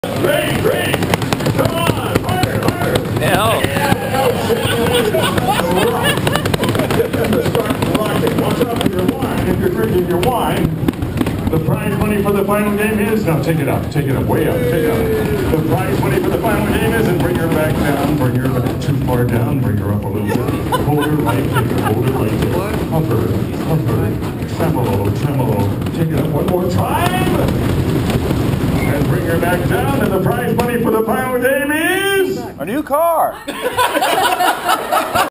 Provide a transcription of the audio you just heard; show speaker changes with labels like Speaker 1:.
Speaker 1: Great, great. Come on, harder, harder.
Speaker 2: No.
Speaker 1: Start rocking. Watch out for your wine. If you're drinking your wine, the prize money for the final game is, now take it up, way up, take it up. The prize money for the final game is, and bring her back down, bring her back too far down, bring her up a little bit. Hold her light, take her, hold her light, take her. Up her, tremolo, tremolo. Take it up one more time. And bring her back down, and the prize money for the final game is...
Speaker 2: A new car.